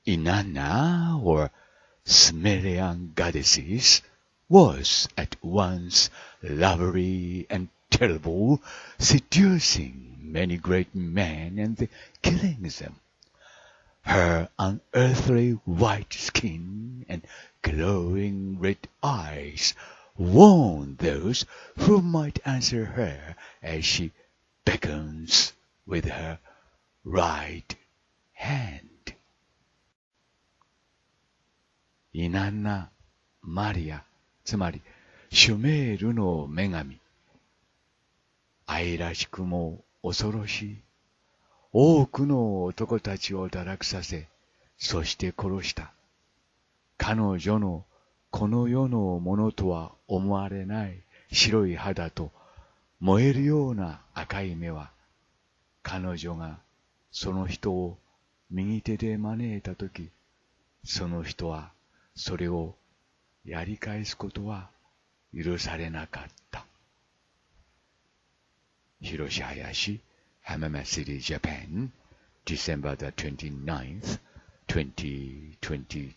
Inanna, or Sumerian goddesses, was at once lovely and terrible, seducing many great men and killing them. Her unearthly white skin and glowing red eyes warned those who might answer her as she beckons with her right hand. イナンナ・マリア、つまりシュメールの女神。愛らしくも恐ろしい。多くの男たちを堕落させ、そして殺した。彼女のこの世のものとは思われない白い肌と燃えるような赤い目は、彼女がその人を右手で招いたとき、その人はそれをやり返すことは許されなかった。広島林、Hamama City, Japan, December the 29th, 2022.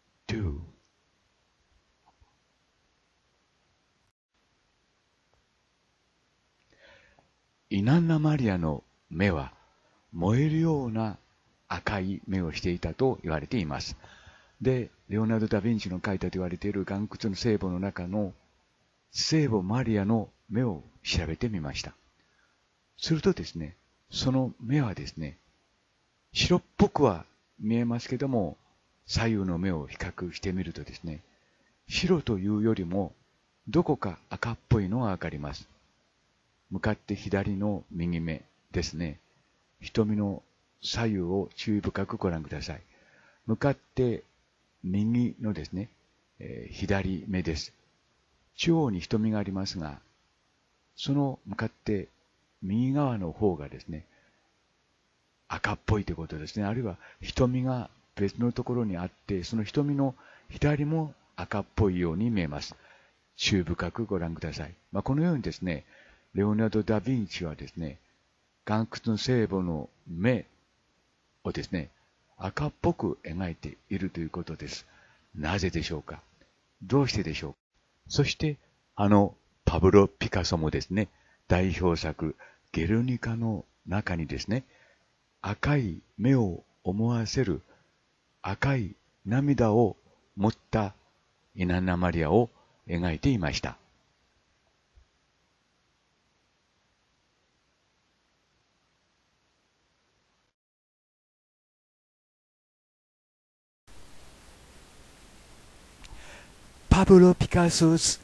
イナンナ・マリアの目は燃えるような赤い目をしていたと言われています。で、レオナルド・ダ・ヴィンチの書いたと言われている岩窟の聖母の中の聖母マリアの目を調べてみました。するとですね、その目はですね、白っぽくは見えますけども、左右の目を比較してみるとですね、白というよりもどこか赤っぽいのがわかります。向かって左の右目ですね。瞳の左右を注意深くご覧ください。向かって右のですね、左目です。中央に瞳がありますが、その向かって右側の方がですね、赤っぽいということですね。あるいは瞳が別のところにあって、その瞳の左も赤っぽいように見えます。注意深くご覧ください。このようにですね、レオナルド・ダ・ヴィンチはですね、岩窟の聖母の目をですね、赤っぽく描いているということです。なぜでしょうか？どうしてでしょうか？そして、パブロ・ピカソもですね、代表作、ゲルニカの中にですね、赤い目を思わせる赤い涙を持ったイナンナ・マリアを描いていました。Pablo Picasso's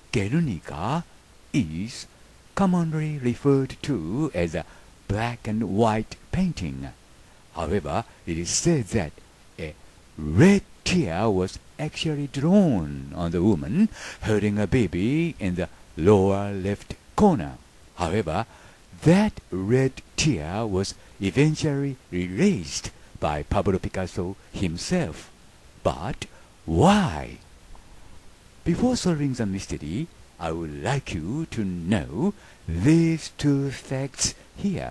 Guernica is commonly referred to as a black and white painting. However, it is said that a red tear was actually drawn on the woman holding a baby in the lower left corner. However, that red tear was eventually erased by Pablo Picasso himself. But why? Before solving the mystery, I would like you to know these two facts here.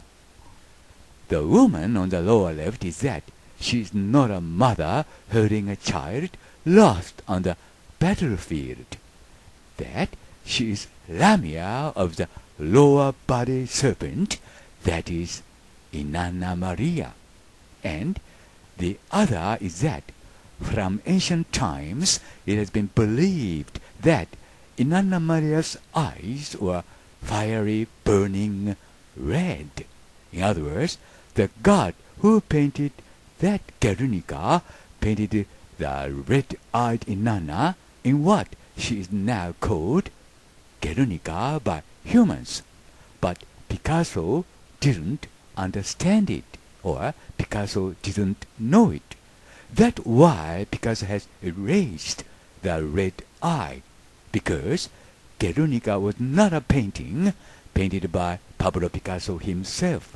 The woman on the lower left is that she is not a mother holding a child lost on the battlefield. That she is Lamia of the lower body serpent, that is Inanna Maria. And the other is that from ancient times it has been believed that Inanna Maria's eyes were fiery burning red. In other words, the god who painted that Guernica painted the red-eyed Inanna in what she is now called Guernica by humans. But Picasso didn't understand it, or Picasso didn't know it. That's why Picasso has erased the red eye, because Guernica was not a painting painted by Pablo Picasso himself.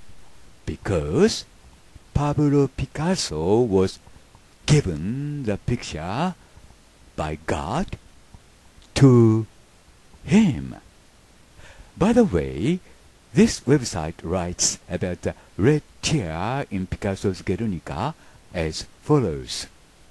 Because Pablo Picasso was given the picture by God to him. By the way, this website writes about the red tear in Picasso's Guernica as follows.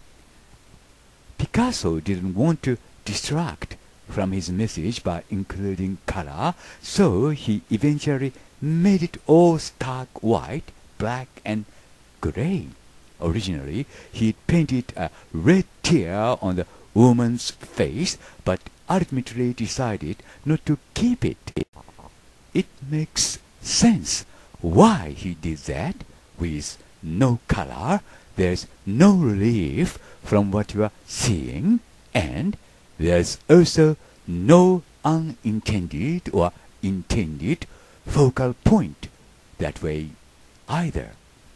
Picasso didn't want to distract from his message by including color, so he eventually made it all stark white, black, and gray. Originally, he painted a red tear on the woman's face, but ultimately decided not to keep it. It makes sense why he did that. With no color, there's no relief from what you are seeing, and there's also no unintended or intended focal point that way either.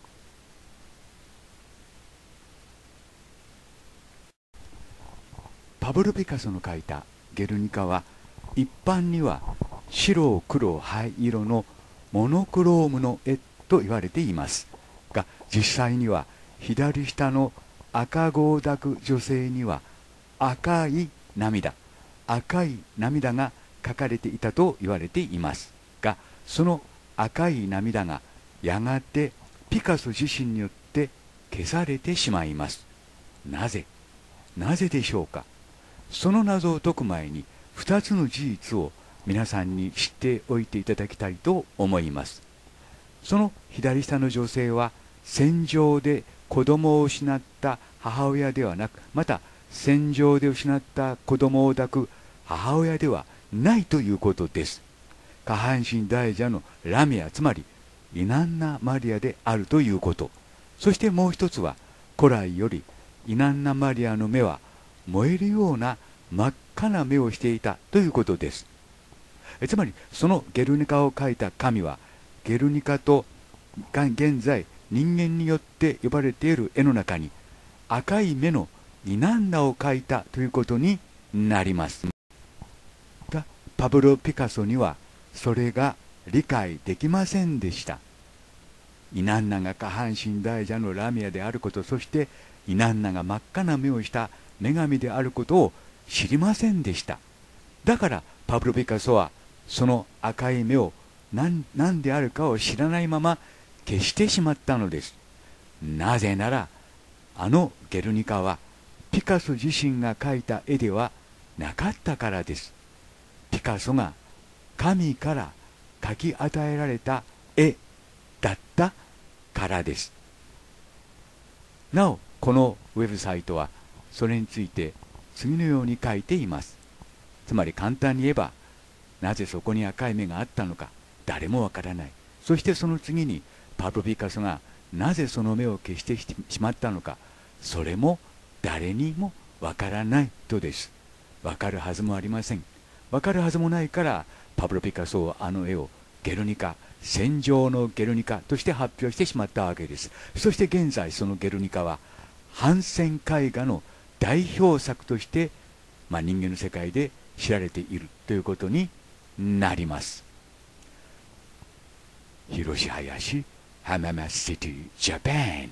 パブロ・ピカソの描いたゲルニカは一般には白黒灰色のモノクロームの絵と言われていますが、実際には左下の赤子を抱く女性には赤い涙が描かれていたと言われていますが、その赤い涙がやがてピカソ自身によって消されてしまいます。なぜでしょうか。その謎を解く前に2つの事実を皆さんに知っておいていただきたいと思います。その左下の女性は戦場で子供を失った母親ではなく、また戦場で失った子供を抱く母親ではないということです。下半身大蛇のラミア、つまりイナンナ・マリアであるということ。そしてもう一つは、古来よりイナンナ・マリアの目は燃えるような真っ赤な目をしていたということです。つまりそのゲルニカを描いた神は、ゲルニカと現在人間によって呼ばれている絵の中に赤い目のイナンナを描いたということになります。がパブロ・ピカソにはそれが理解できませんでした。イナンナが下半身大蛇のラミアであること、そしてイナンナが真っ赤な目をした女神であることを知りませんでした。だからパブロ・ピカソはその赤い目を何であるかを知らないまま消してしまったのです。なぜならあのゲルニカはピカソ自身が描いた絵ではなかったからです。ピカソが神から描き与えられた絵だったからです。なおこのウェブサイトはそれについて次のように書いています。つまり簡単に言えば、なぜそこに赤い目があったのか誰もわからない。そしてその次にパブロ・ピカソがなぜその目を消してしまったのか、それも誰にもわからないとです。わかるはずもありません。わかるはずもないからパブロ・ピカソはあの絵をゲルニカ、戦場のゲルニカとして発表してしまったわけです。そして現在そのゲルニカは反戦絵画の代表作として、人間の世界で知られているということになります。広志林、浜松シティ、ジャパン。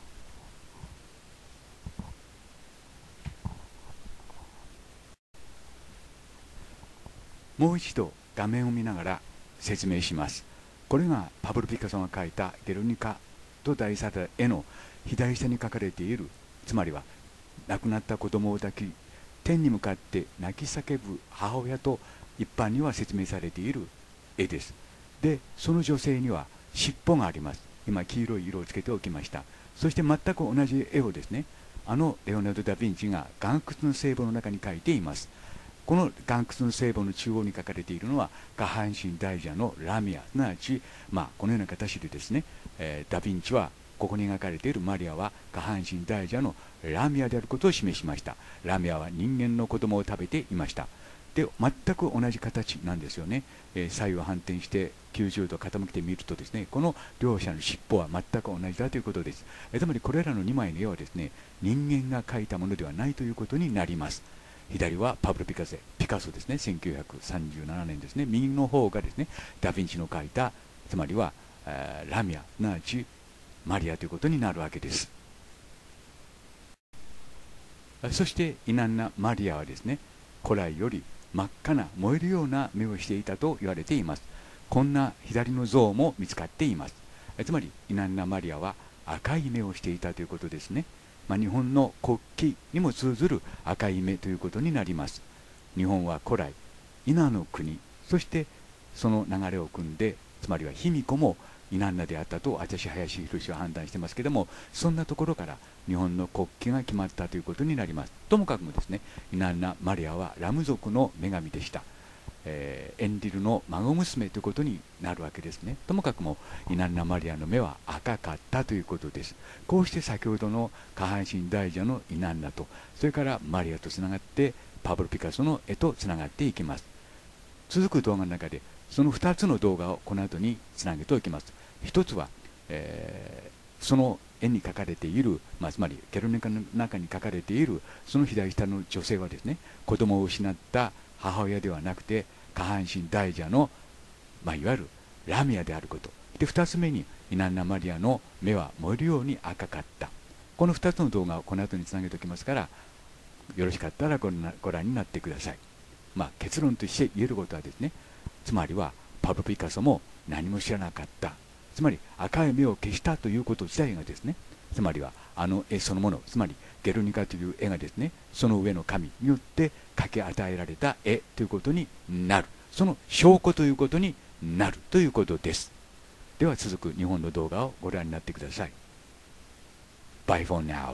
もう一度画面を見ながら説明します。これがパブロ・ピカソが描いたゲルニカと題された絵の左下に書かれている、つまりは亡くなった子供を抱き天に向かって泣き叫ぶ母親と一般には説明されている絵です。で、その女性には尻尾があります。今黄色い色をつけておきました。そして全く同じ絵をですね、あのレオナルド・ダ・ヴィンチが岩窟の聖母の中に描いています。この岩窟の聖母の中央に書かれているのは下半身大蛇のラミア、すなわち、このような形でですね、ダ・ヴィンチはここに描かれているマリアは下半身大蛇のラミアであることを示しました。ラミアは人間の子供を食べていました。で、全く同じ形なんですよね。左右反転して90度傾けてみるとですね、この両者の尻尾は全く同じだということです。つまりこれらの2枚の絵はですね、人間が描いたものではないということになります。左はパブロ・ピカソですね、1937年ですね。右の方がですね、ダ・ヴィンチの描いた、つまりはラミア、すなわちマリアということになるわけです。そしてイナンナ・マリアはですね、古来より真っ赤な燃えるような目をしていたと言われています。こんな左の像も見つかっています。つまりイナンナ・マリアは赤い目をしていたということですね。日本の国旗にも通ずる赤い目ということになります。日本は古来伊那の国、そしてその流れを組んで、つまりは卑弥呼もイナンナであったと私林博は判断してますけども、そんなところから日本の国旗が決まったということになります。ともかくもですね、イナンナ・マリアはラム族の女神でした。エンリルの孫娘ということになるわけですね。ともかくもイナンナ・マリアの目は赤かったということです。こうして先ほどの下半身大蛇のイナンナと、それからマリアとつながってパブロ・ピカソの絵とつながっていきます。続く動画の中でその2つの動画をこの後につなげておきます。一つは、その絵に描かれている、つまりゲルニカの中に描かれているその左下の女性はですね、子供を失った母親ではなくて下半身大蛇の、いわゆるラミアであることで、2つ目にイナンナ・マリアの目は燃えるように赤かった。この2つの動画をこの後につなげておきますから、よろしかったらご覧になってください。結論として言えることはですね、つまりはパブロ・ピカソも何も知らなかった、つまり赤い目を消したということ自体がですね、つまりはあの絵そのもの、つまりゲルニカという絵がですね、その上の神によって描き与えられた絵ということになる、その証拠ということになるということです。では続く日本の動画をご覧になってください。Bye for now。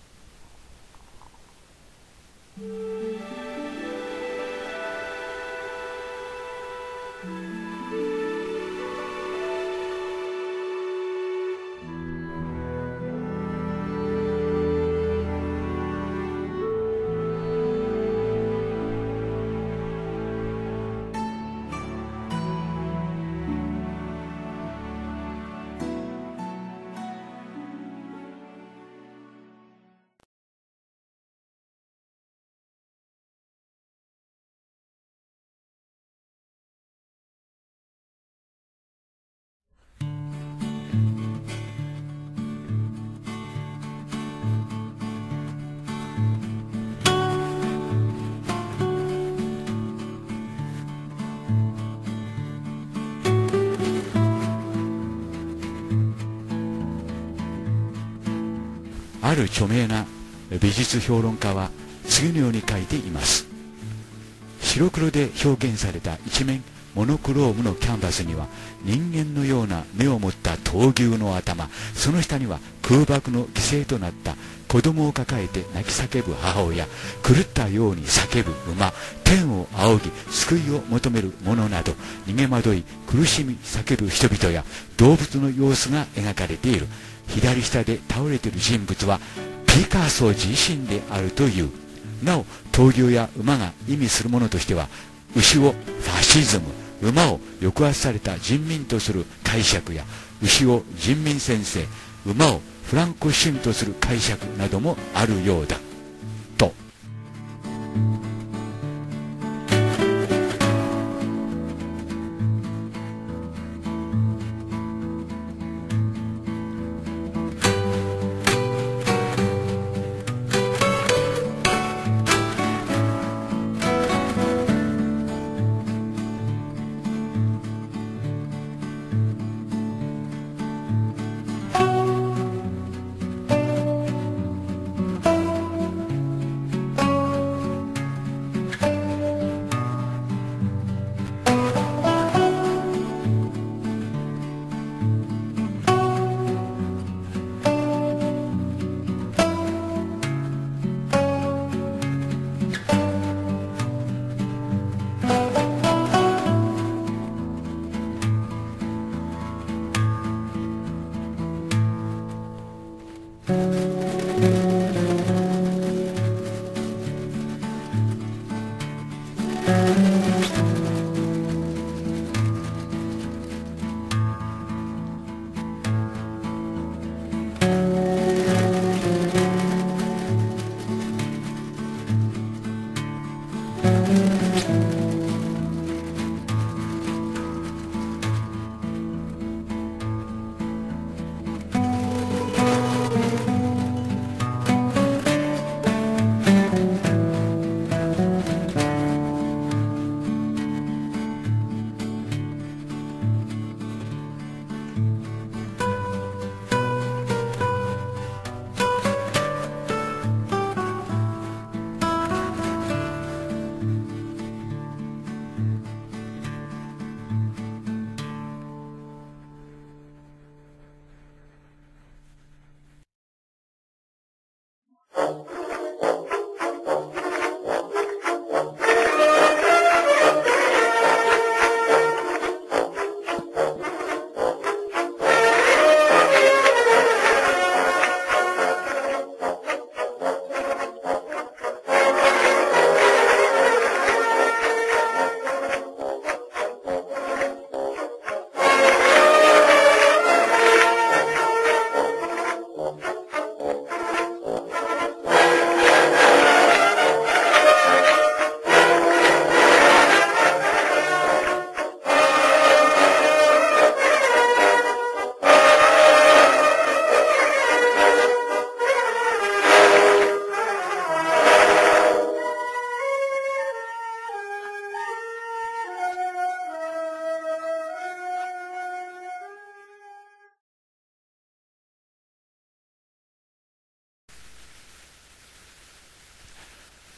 ある著名な美術評論家は次のように書いています。白黒で表現された一面モノクロームのキャンバスには、人間のような目を持った闘牛の頭、その下には空爆の犠牲となった子供を抱えて泣き叫ぶ母親、狂ったように叫ぶ馬、天を仰ぎ救いを求める者など、逃げ惑い苦しみ叫ぶ人々や動物の様子が描かれている。左下で倒れている人物はピカソ自身であるという。なお闘牛や馬が意味するものとしては、牛をファシズム、馬を抑圧された人民とする解釈や、牛を人民先生、馬をフランコ主義とする解釈などもあるようだと。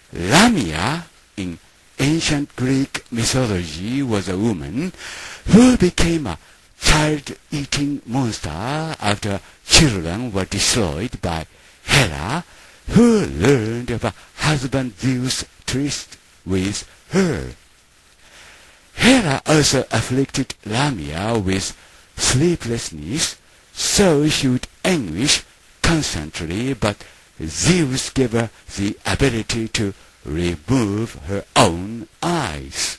Lamia in ancient Greek mythology was a woman who became a child-eating monster after children were destroyed by Hera, who learned of a husband Zeus' tryst with her. Hera also afflicted Lamia with sleeplessness, so she would anguish constantly, but Zeus gave her the ability to remove her own eyes.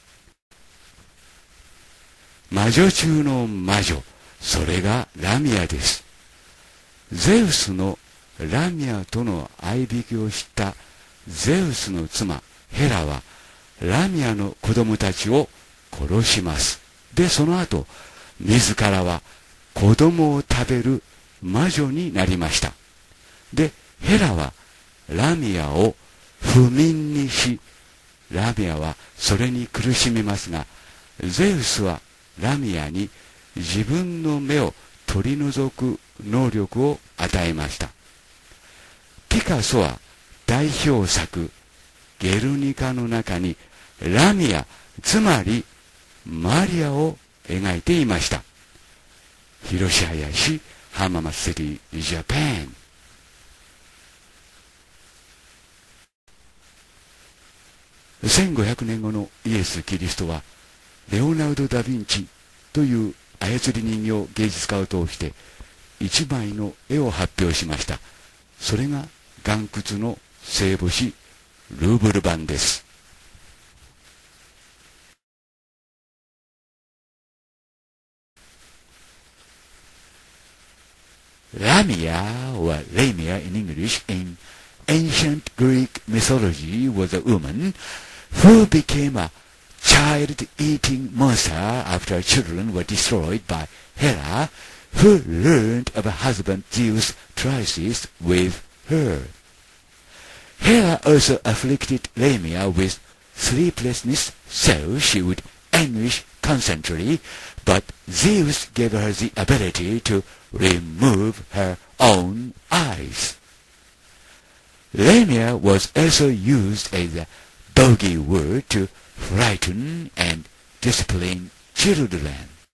魔女中の魔女、それがラミアです。ゼウスのラミアとの相引きを知ったゼウスの妻ヘラはラミアの子供たちを殺します。で、その後、自らは子供を食べる魔女になりました。で、ヘラはラミアを不眠にし、ラミアはそれに苦しみますが、ゼウスはラミアに自分の目を取り除く能力を与えました。ピカソは代表作ゲルニカの中にラミア、つまりマリアを描いていました。広志林、浜松シティ、ジャパン。1500年後のイエス・キリストはレオナルド・ダ・ヴィンチという操り人形芸術家を通して一枚の絵を発表しました。それが岩窟の聖母子ルーブル版です。Lamia, or Lamia in English, in ancient Greek mythology was a woman who became a child-eating monster after children were destroyed by Hera, who learned of a husband Zeus' tryst with her. Hera also afflicted Lamia with sleeplessness, so she would anguish constantly, but Zeus gave her the ability to remove her own eyes. Lamia was also used as a bogey word to frighten and discipline children.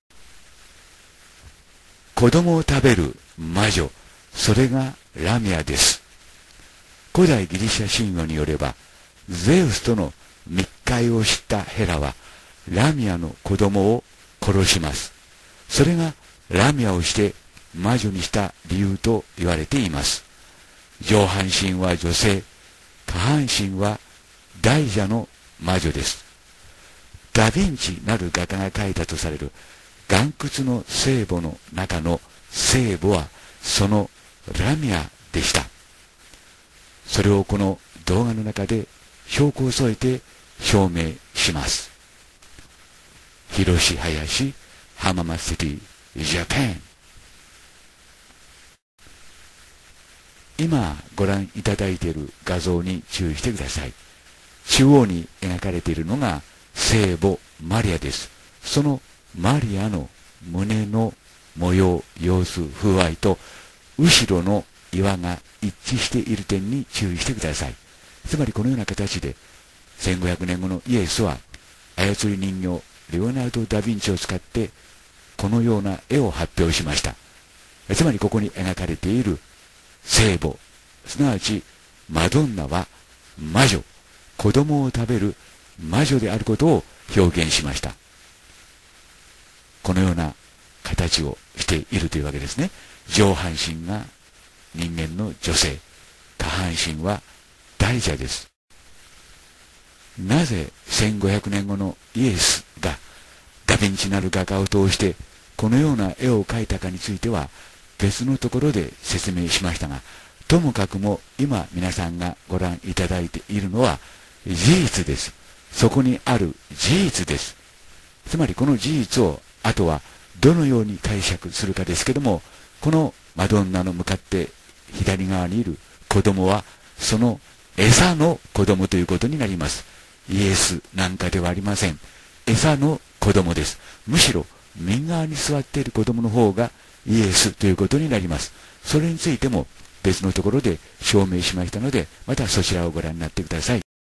子供を食べる魔女、それがラミアです。古代ギリシャ神話によれば、ゼウスとの密会を知ったヘラは、ラミアの子供を殺します。それがラミアをして魔女にした理由と言われています。上半身は女性、下半身は大蛇の魔女です。ダ・ヴィンチなる画家が描いたとされる岩窟の聖母の中の聖母はそのラミアでした。それをこの動画の中で証拠を添えて証明します。広志林、浜松シティ、ジャパン。今ご覧いただいている画像に注意してください。中央に描かれているのが聖母マリアです。そのマリアの胸の模様、様子、風合いと後ろの岩が一致している点に注意してください。つまりこのような形で1500年後のイエスは操り人形レオナルド・ダ・ヴィンチを使ってこのような絵を発表しました。つまりここに描かれている聖母、すなわちマドンナは魔女、子供を食べる魔女であることを表現しました。このような形をしているというわけですね。上半身が人間の女性、下半身は大蛇です。なぜ1500年後のイエスがダ・ヴィンチなる画家を通してこのような絵を描いたかについては別のところで説明しましたが、ともかくも今皆さんがご覧いただいているのは事実です。そこにある事実です。つまりこの事実をあとはどのように解釈するかですけども、このマドンナの向かって左側にいる子供はその餌の子供ということになります。イエスなんかではありません。餌の子供です。むしろ右側に座っている子供の方がイエスということになります。それについても別のところで証明しましたので、またそちらをご覧になってください。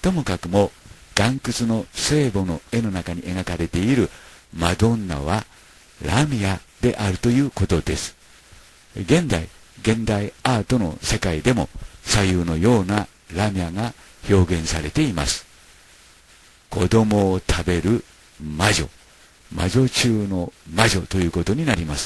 ともかくも岩窟の聖母の絵の中に描かれているマドンナはラミアであるということです。現代アートの世界でも左右のようなラミアが表現されています。子供を食べる魔女、魔女中の魔女ということになります。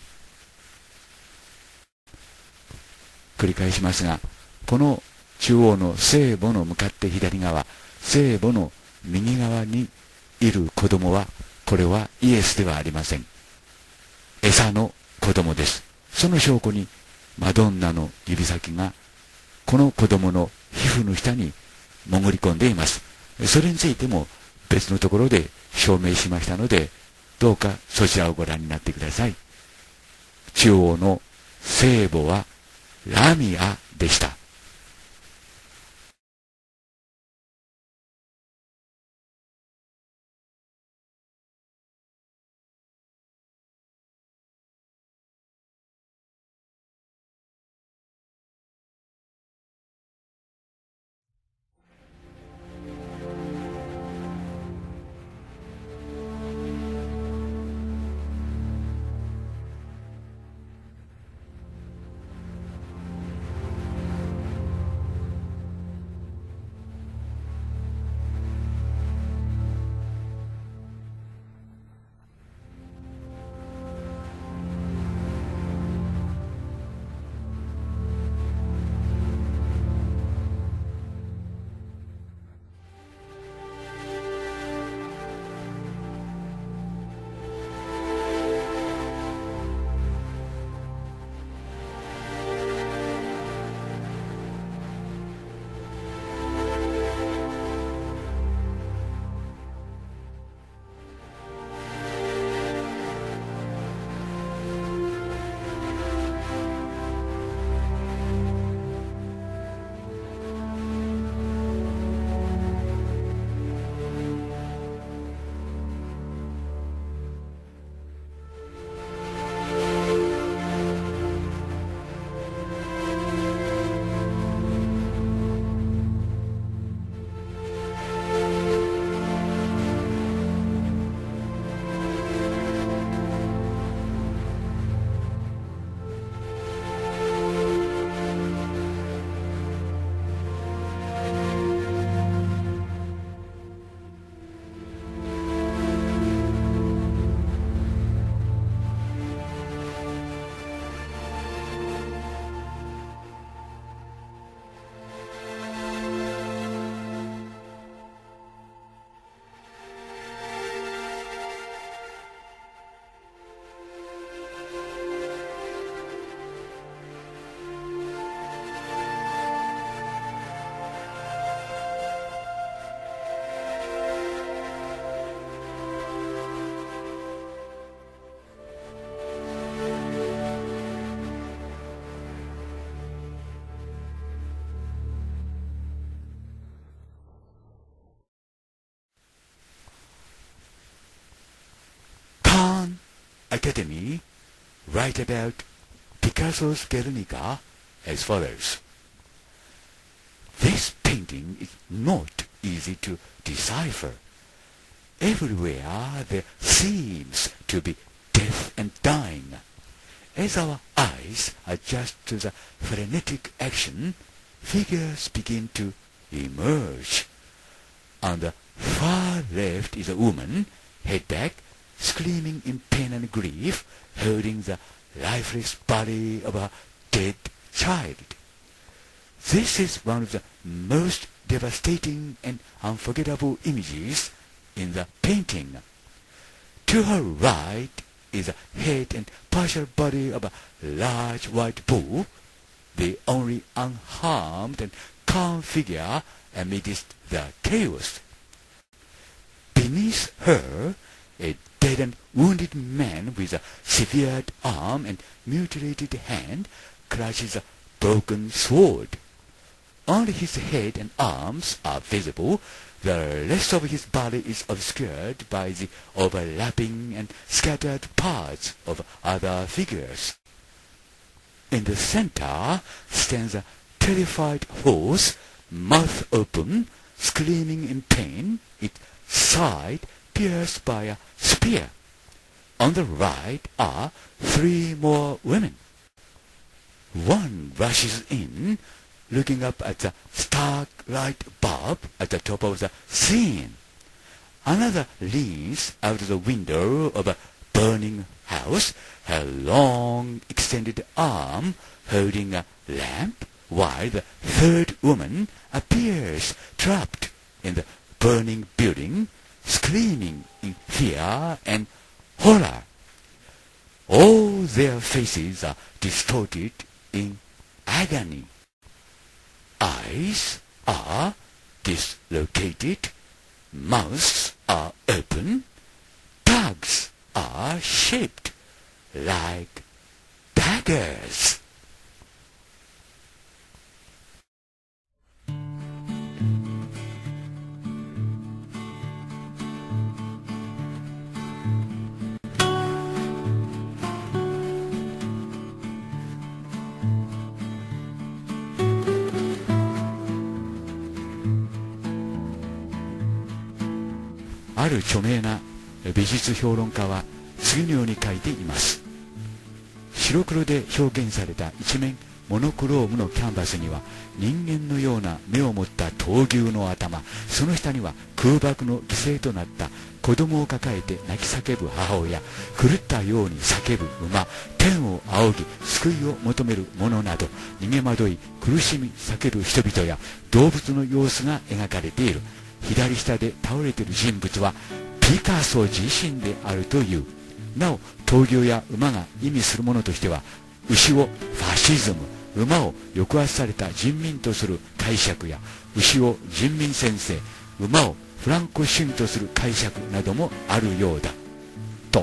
繰り返しますが、この中央の聖母の向かって左側、聖母の右側にいる子供は、これはイエスではありません。餌の子供です。その証拠にマドンナの指先がこの子供の皮膚の下に潜り込んでいます。それについても別のところで証明しましたので、どうかそちらをご覧になってください。中央の聖母はラミアでした。Academy write about Picasso's Guernica as follows. This painting is not easy to decipher. Everywhere there seems to be death and dying. As our eyes adjust to the frenetic action, figures begin to emerge. On the far left is a woman, head back, screaming in pain and grief, holding the lifeless body of a dead child. This is one of the most devastating and unforgettable images in the painting. To her right is the head and partial body of a large white bull, the only unharmed and calm figure amidst the chaos. Beneath her, a dead and wounded man with a severed arm and mutilated hand clutches a broken sword. Only his head and arms are visible. The rest of his body is obscured by the overlapping and scattered parts of other figures. In the center stands a terrified horse, mouth open, screaming in pain, its side pierced by a spear. On the right are 3 more women. One rushes in, looking up at the stark light bulb at the top of the scene. Another leans out of the window of a burning house, her long extended arm holding a lamp, while the 3rd woman appears trapped in the burning building, screaming in fear and horror. All their faces are distorted in agony. Eyes are dislocated, mouths are open, tongues are shaped like daggers. ある著名な美術評論家は次のように書いています。白黒で表現された一面モノクロームのキャンバスには人間のような目を持った闘牛の頭、その下には空爆の犠牲となった子供を抱えて泣き叫ぶ母親、狂ったように叫ぶ馬、天を仰ぎ救いを求める者など、逃げ惑い苦しみ叫ぶ人々や動物の様子が描かれている。左下で倒れている人物はピカソ自身であるという。なお闘牛や馬が意味するものとしては、牛をファシズム、馬を抑圧された人民とする解釈や、牛を人民先生、馬をフランコ主義とする解釈などもあるようだと。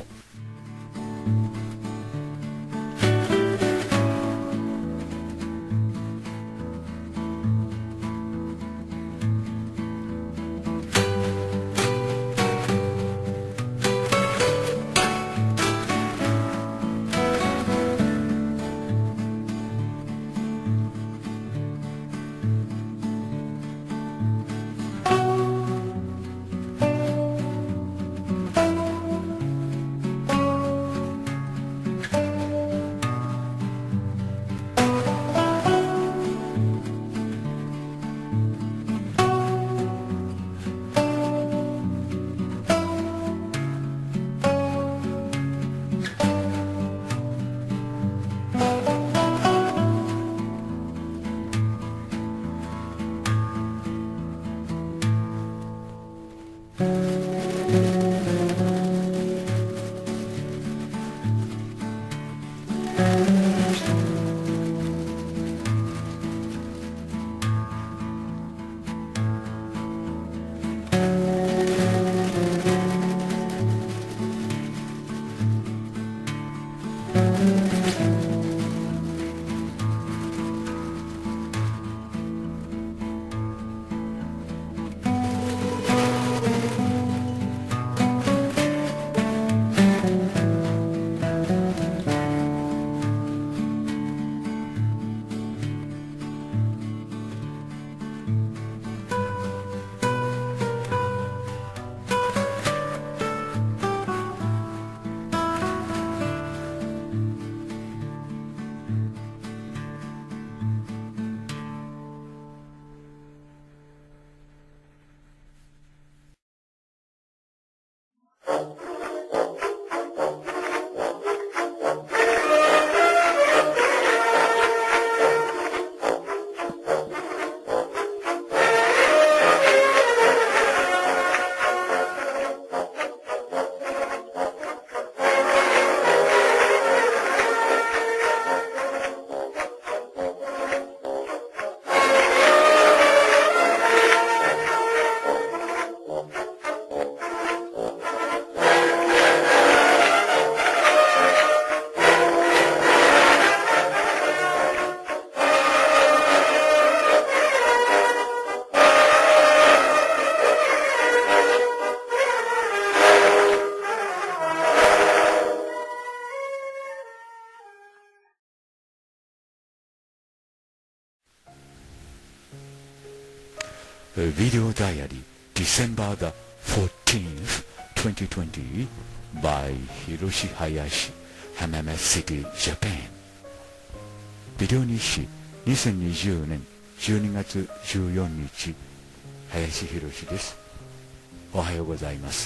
Video Diary, December the 14th, 2020, by Hiroshi Hayashi, Hamama City, Japan. ビデオ日誌2020年12月14日、林博です。おはようございます。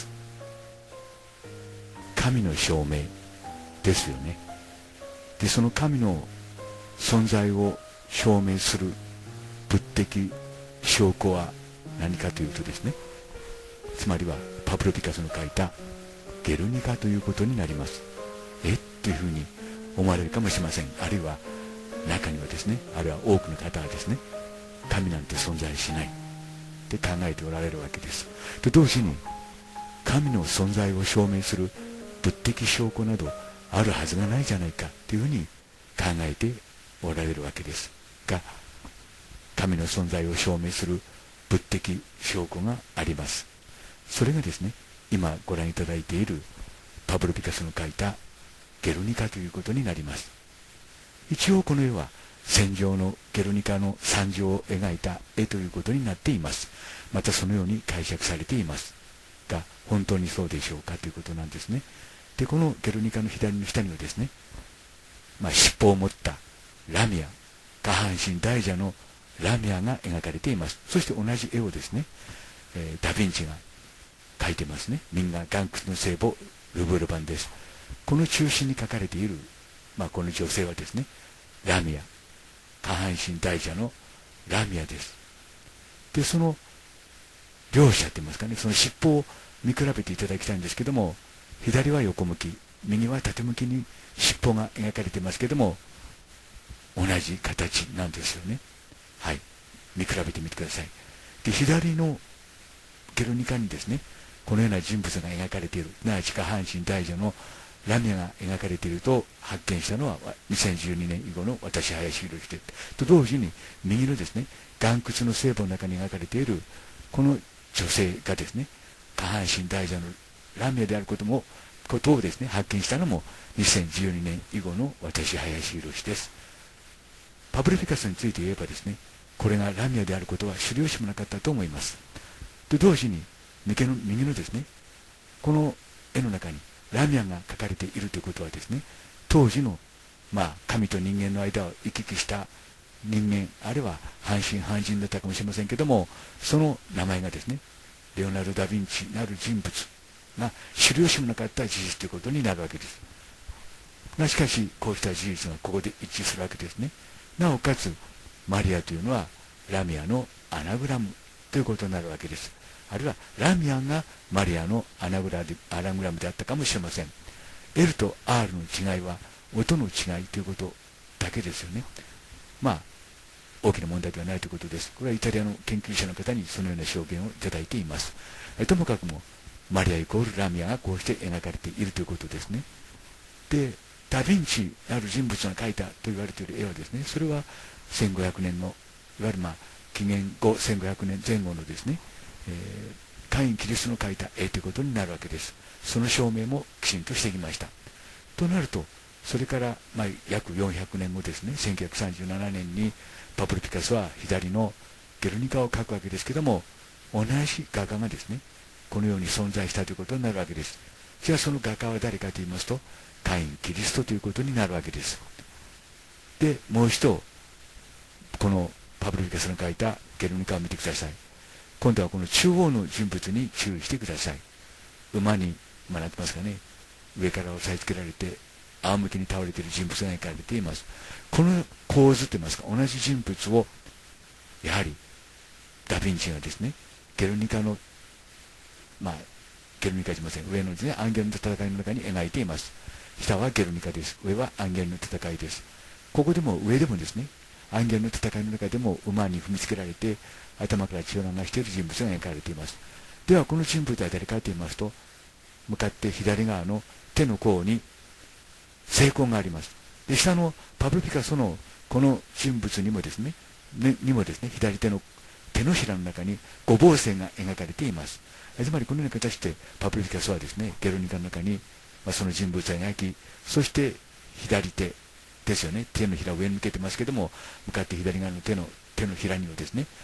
神の証明ですよね。で、その神の存在を証明する物的証拠は何かというとですね、つまりはパブロ・ピカソの書いたゲルニカということになります。というふうに思われるかもしれません。あるいは中にはですね、あるいは多くの方はですね、神なんて存在しないって考えておられるわけです。と同時に神の存在を証明する物的証拠などあるはずがないじゃないかというふうに考えておられるわけですが、神の存在を証明する物的証拠があります。それがですね、今ご覧いただいているパブロ・ピカソの描いたゲルニカということになります。一応この絵は戦場のゲルニカの惨状を描いた絵ということになっています。またそのように解釈されていますが、本当にそうでしょうかということなんですね。で、このゲルニカの左の下にはですね、尻尾を持ったラミア、下半身大蛇のラミアが描かれています。そして同じ絵をですね、ダ・ヴィンチが描いてますね。右が岩窟の聖母ルブール版です。この中心に描かれている、この女性はですね、ラミア、下半身大蛇のラミアです。で、その両者って言いますかね、その尻尾を見比べていただきたいんですけども、左は横向き、右は縦向きに尻尾が描かれていますけども、同じ形なんですよね。はい、見比べてみてください。で、左のゲルニカにですね、このような人物が描かれている、すなわち下半身大蛇のラミアが描かれていると発見したのは2012年以後の私、林博でと同時に、右のですね、岩窟の聖母の中に描かれているこの女性がですね、下半身大蛇のラミアであることをですね、発見したのも2012年以後の私、林博です。パブロ・ピカソについて言えばですね、これがラミアであることは知る由もなかったと思います。と同時に右のですね、この絵の中にラミアが描かれているということはですね、当時の神と人間の間を行き来した人間、あるいは半信半人だったかもしれませんけども、その名前がですね、レオナルド・ダ・ヴィンチなる人物が知る由もなかった事実ということになるわけです。がしかし、こうした事実がここで一致するわけですね。なおかつマリアというのはラミアのアナグラムということになるわけです。あるいはラミアがマリアのアナグラムであったかもしれません。 L と R の違いは音の違いということだけですよね。大きな問題ではないということです。これはイタリアの研究者の方にそのような証言をいただいています。ともかくもマリアイコールラミアがこうして描かれているということですね。で、ダ・ヴィンチなる人物が描いたと言われている絵はですね、それは1500年のいわゆる紀元後1500年前後のですね、カイン・キリストの描いた絵ということになるわけです。その証明もきちんとしてきました。となると、それから約400年後ですね、1937年にパブロ・ピカソは左のゲルニカを描くわけですけども、同じ画家がですね、このように存在したということになるわけです。じゃあその画家は誰かと言いますと、カイン・キリストということになるわけです。で、もう一度このパブロ・ピカソの描いたゲルニカを見てください。今度はこの中央の人物に注意してください。馬になってますかね、上から押さえつけられて仰向けに倒れている人物が描かれています。この構図といいますか、同じ人物をやはりダ・ヴィンチがですね、ゲルニカのゲルニカじゃません、上のですね、アンゲルの戦いの中に描いています。下はゲルニカです。上はアンゲルの戦いです。ここでも上でもですね、アンゲルの戦いの中でも馬に踏みつけられて頭から血を流している人物が描かれています。ではこの人物は誰かと言いますと、向かって左側の手の甲に聖痕があります。で、下のパブロ・ピカソのこの人物にもですね、左手の手のひらの中に五芒星が描かれています。つまりこのような形でパブロ・ピカソはですね、ゲルニカの中に、その人物を描き、そして左手ですよね、手のひらを上に向けてますけども、向かって左側の手のひらにはですね、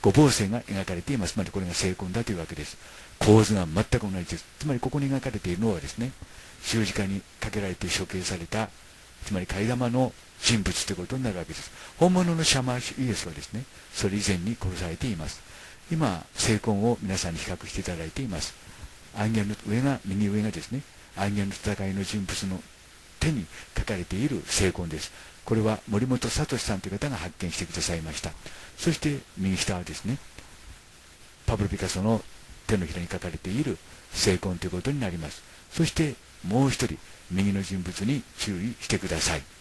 五芒星が描かれています。つまりこれが聖魂だというわけです。構図が全く同じです。つまりここに描かれているのはですね、十字架にかけられて処刑された、つまり替え玉の人物ということになるわけです。本物のシャマーシュイエスはですね、それ以前に殺されています。今、聖魂を皆さんに比較していただいています。暗言の右上がですね、暗言の戦いの人物の手に書かれている聖魂です。これは森本聡さんという方が発見してくださいました。そして右下はですね、パブロ・ピカソの手のひらに書かれている聖魂ということになります。そしてもう一人、右の人物に注意してください。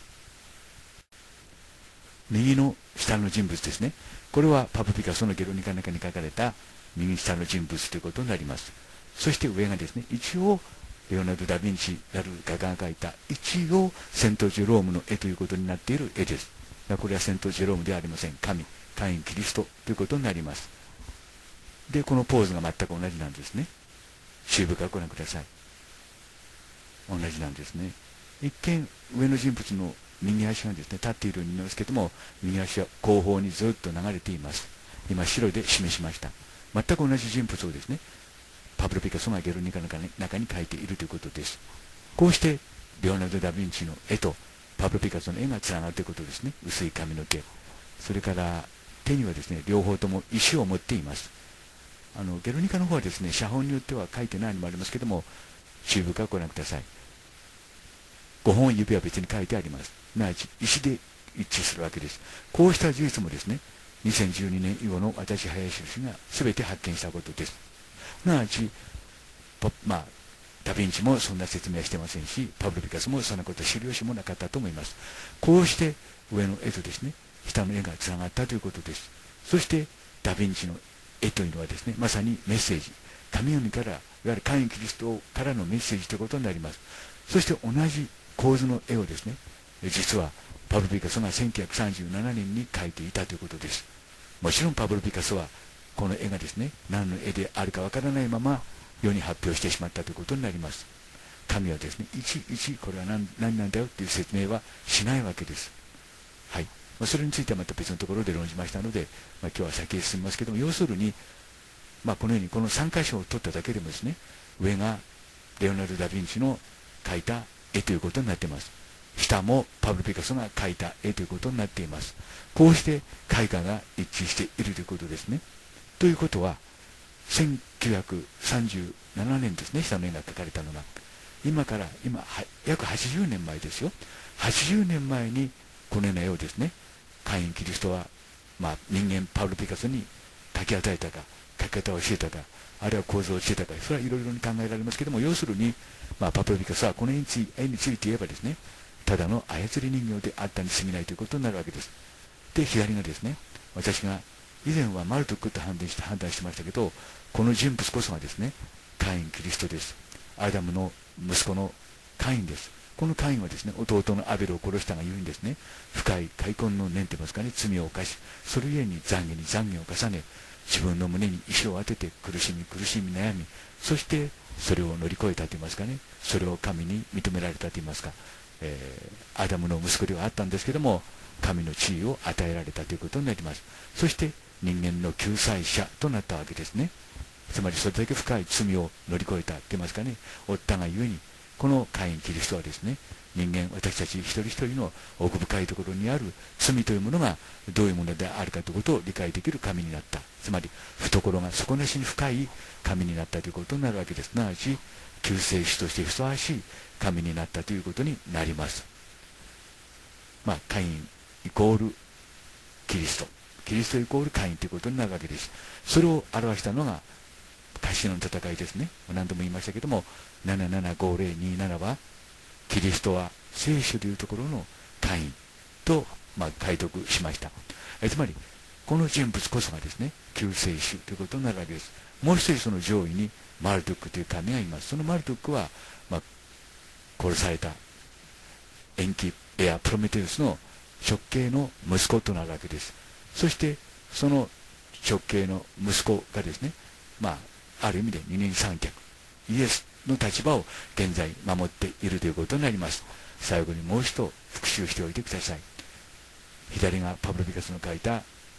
右の下の人物ですね。これはパブロ・ピカソのゲルニカの中に書かれた右下の人物ということになります。そして上がですね、一応レオナルド・ダ・ヴィンチなる画家が描いた一応セント・ジェロームの絵ということになっている絵です。これはセント・ジェロームではありません。神、カイン・キリストということになります。で、このポーズが全く同じなんですね。注意深くご覧ください。同じなんですね。一見上の人物の右足がですね、立っているように見えますけども、右足は後方にずっと流れています。今白で示しました。全く同じ人物をですね、パブロ・ピカソがゲルニカの中に描いているということです。こうしてレオナルド・ダ・ヴィンチの絵とパブロ・ピカソの絵がつながるということですね。薄い髪の毛、それから手にはですね、両方とも石を持っています。ゲルニカの方はですね、写本によっては書いてないのもありますけども、注意深くご覧ください。5本指は別に書いてあります。すなわち石で一致するわけです。こうした事実もですね、2012年以後の私林氏が全て発見したことです。すなわち、ダ・ヴィンチもそんな説明はしてませんし、パブロ・ピカソもそんなことを知る由もなかったと思います。こうして上の絵とですね、下の絵がつながったということです。そしてダ・ヴィンチの絵というのはですね、まさにメッセージ、神々から、いわゆるカイン・キリストからのメッセージということになります。そして同じ構図の絵をですね、実はパブロ・ピカソが1937年に描いていたということです。もちろんパブロ・ピカソはこの絵がですね、何の絵であるかわからないまま世に発表してしまったということになります。神はですね、いちいちこれは何なんだよという説明はしないわけです。はい。それについてはまた別のところで論じましたので、今日は先へ進みますけども、要するに、このようにこの3箇所を取っただけでもですね、上がレオナルド・ダ・ヴィンチの描いた絵ということになっています。下もパブロ・ピカソが描いた絵ということになっています。こうして絵画が一致しているということですね。ということは、1937年ですね、下の絵が描かれたのが。今約80年前ですよ。80年前にこのような絵をですね、カイン・キリストは、人間パブロ・ピカソに描き与えたか、描き方を教えたか、あるいは構造を教えたか、それはいろいろに考えられますけども、要するに、パブロ・ピカソはこの絵について言えばですね、ただの操り人形であったに過ぎないということになるわけです。で、左がですね、私が以前はマルトックと判断してましたけど、この人物こそがですね、カイン・キリストです。アダムの息子のカインです。このカインはですね、弟のアベルを殺したがゆえにですね、深い悔恨の念といいますかね、罪を犯し、それゆえに懺悔に懺悔を重ね、自分の胸に石を当てて苦しみ悩み、そしてそれを乗り越えたといいますかね、それを神に認められたといいますか、アダムの息子ではあったんですけども、神の地位を与えられたということになります。そして人間の救済者となったわけですね。つまりそれだけ深い罪を乗り越えたと言いますかね、負ったがゆえに、このカイン・キリストはですね、人間、私たち一人一人の奥深いところにある罪というものがどういうものであるかということを理解できる神になった。つまり懐が底なしに深い神になったということになるわけです。すなわち救世主としてふさわしい神になったということになります。カインイコールキリスト、キリストイコールカインということになるわけです。それを表したのがカシノの戦いですね。何度も言いましたけども、775027はキリストは聖書でいうところのカインと、解読しました。つまりこの人物こそがですね、救世主ということになるわけです。もう一人その上位にマルトックという神がいます。そのマルトックは、殺されたエンキやプロメテウスの直系の息子となるわけです。そしてその直系の息子がですね、ある意味で二人三脚、イエスの立場を現在守っているということになります。最後にもう一度復習しておいてください。左がパブロ・ピカソの描いた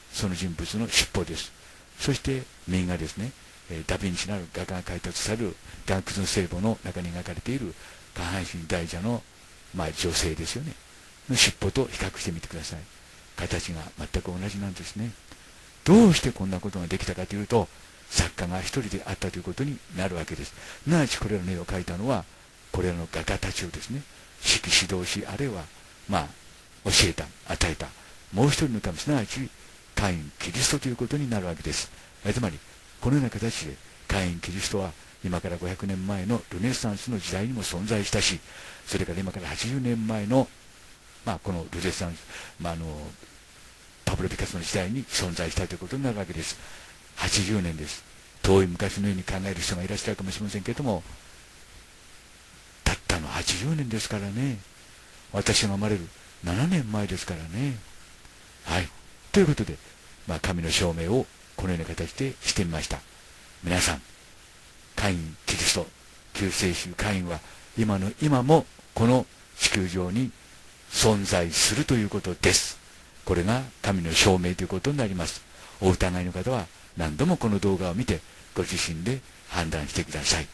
その人物の尻尾です。そして右がですね、ダ・ヴィンチなる画家が描いたとされる岩窟の聖母の中に描かれている下半身大蛇の、女性ですよね、の尻尾と比較してみてください。形が全く同じなんですね。どうしてこんなことができたかというと、作家が一人であったということになるわけです。すなわちこれらの絵を描いたのは、これらの画家たちをですね、指揮指導し、あるいは教えた、与えたもう一人の神、すなわちカイン・キリストということになるわけです。つまりこのような形でカイン・キリストは今から500年前のルネサンスの時代にも存在したし、それから今から80年前の、このルネサンス、パブロ・ピカソの時代に存在したということになるわけです。80年です。遠い昔のように考える人がいらっしゃるかもしれませんけれども、たったの80年ですからね。私が生まれる7年前ですからね。はい。ということで、神の証明をこのような形でしてみました。皆さん、カイン・キリスト、救世主カインは今の今もこの地球上に存在するということです。これが神の証明ということになります。お疑いの方は何度もこの動画を見てご自身で判断してください。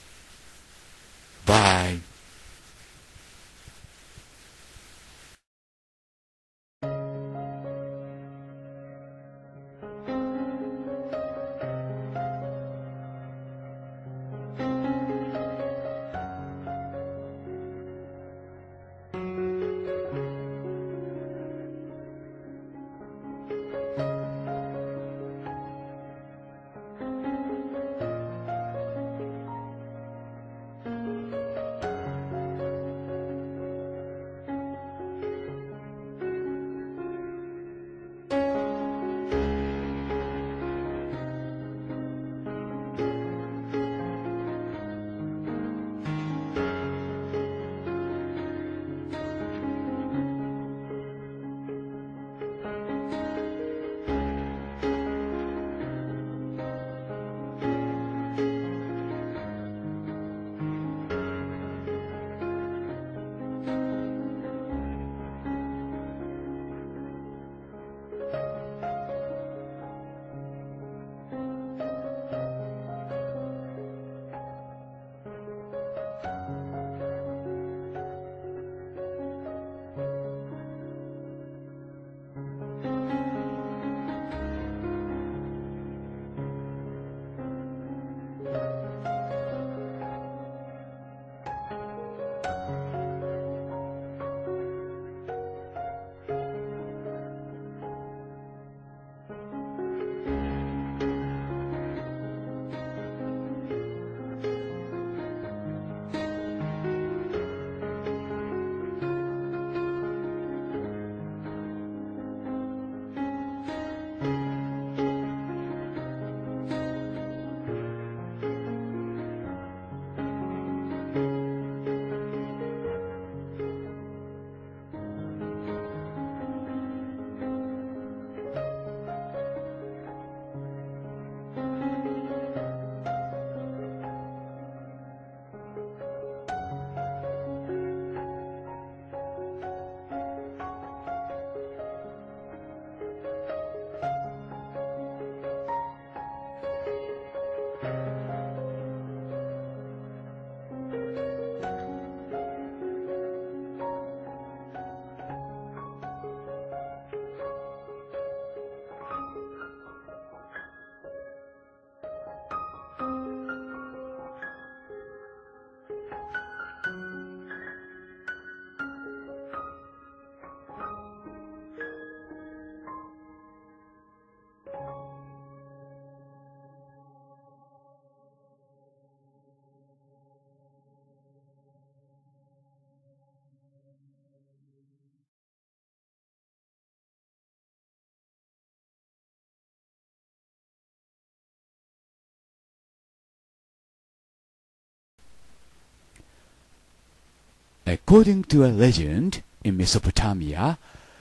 バイ。According to a legend in Mesopotamia,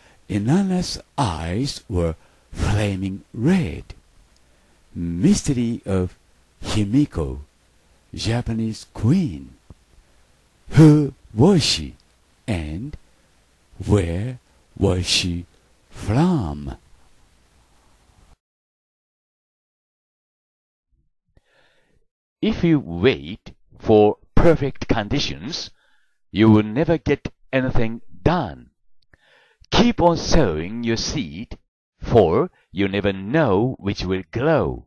Inanna's eyes were flaming red. Mystery of Himiko, Japanese queen. Who was she, and where was she from? If you wait for perfect conditions, you will never get anything done. Keep on sowing your seed, for you never know which will grow.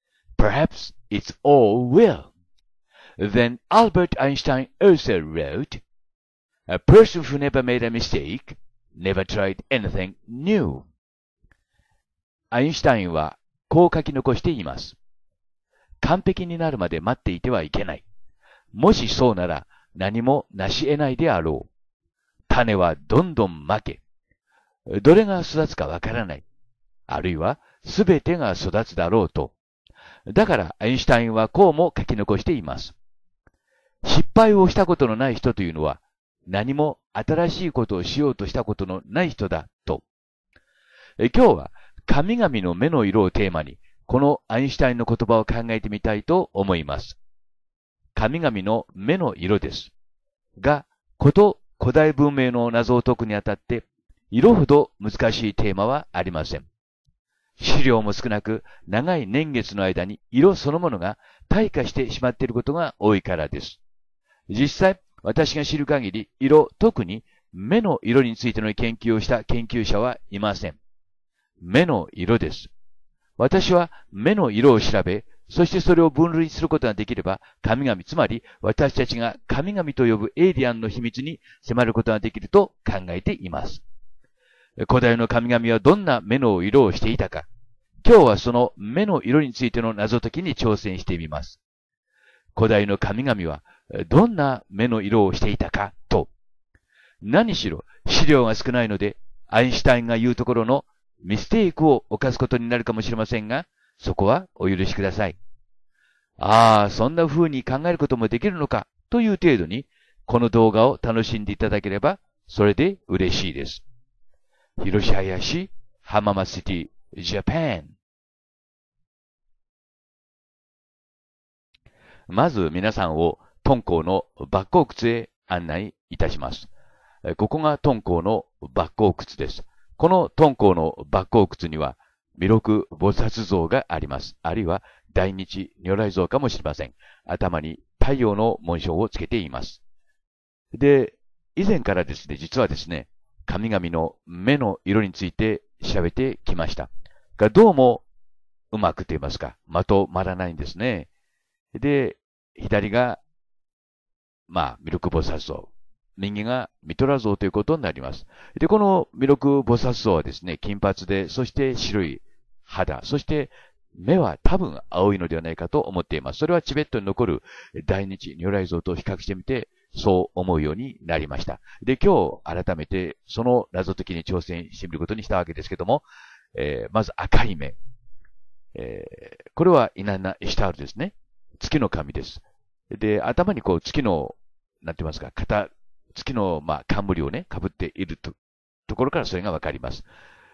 Perhaps it's all will. Then Albert Einstein also wrote, A person who never made a mistake never tried anything new. アインシュタインはこう書き残しています。完璧になるまで待っていてはいけない。もしそうなら何も成し得ないであろう。種はどんどんまけ。どれが育つかわからない。あるいはすべてが育つだろうと。だからアインシュタインはこうも書き残しています。失敗をしたことのない人というのは何も新しいことをしようとしたことのない人だと。今日は神々の目の色をテーマにこのアインシュタインの言葉を考えてみたいと思います。神々の目の色です。が、古代文明の謎を解くにあたって色ほど難しいテーマはありません。資料も少なく長い年月の間に色そのものが退化してしまっていることが多いからです。実際、私が知る限り色、特に目の色についての研究をした研究者はいません。目の色です。私は目の色を調べ、そしてそれを分類することができれば、神々、つまり私たちが神々と呼ぶエイリアンの秘密に迫ることができると考えています。古代の神々はどんな目の色をしていたか。今日はその目の色についての謎解きに挑戦してみます。古代の神々はどんな目の色をしていたかと。何しろ資料が少ないので、アインシュタインが言うところのミステイクを犯すことになるかもしれませんが、そこはお許しください。ああ、そんな風に考えることもできるのかという程度に、この動画を楽しんでいただければ、それで嬉しいです。広島市浜松シティ、ジャパン。まず皆さんを敦煌の莫高窟へ案内いたします。ここが敦煌の莫高窟です。この敦煌の莫高窟には弥勒菩薩像があります。あるいは大日如来像かもしれません。頭に太陽の紋章をつけています。で、以前からですね、実はですね、神々の目の色について調べてきました。がどうもうまくと言いますか、まとまらないんですね。で、左が、弥勒菩薩像。右がミトラ像ということになります。で、この弥勒菩薩像はですね、金髪で、そして白い肌、そして目は多分青いのではないかと思っています。それはチベットに残る大日如来像と比較してみて、そう思うようになりました。で、今日改めてその謎解きに挑戦してみることにしたわけですけども、まず赤い目。これはイナンナ・イシュタールですね。月の神です。で、頭にこう月の、なんて言いますか、月の、冠をね、被っているところからそれがわかります。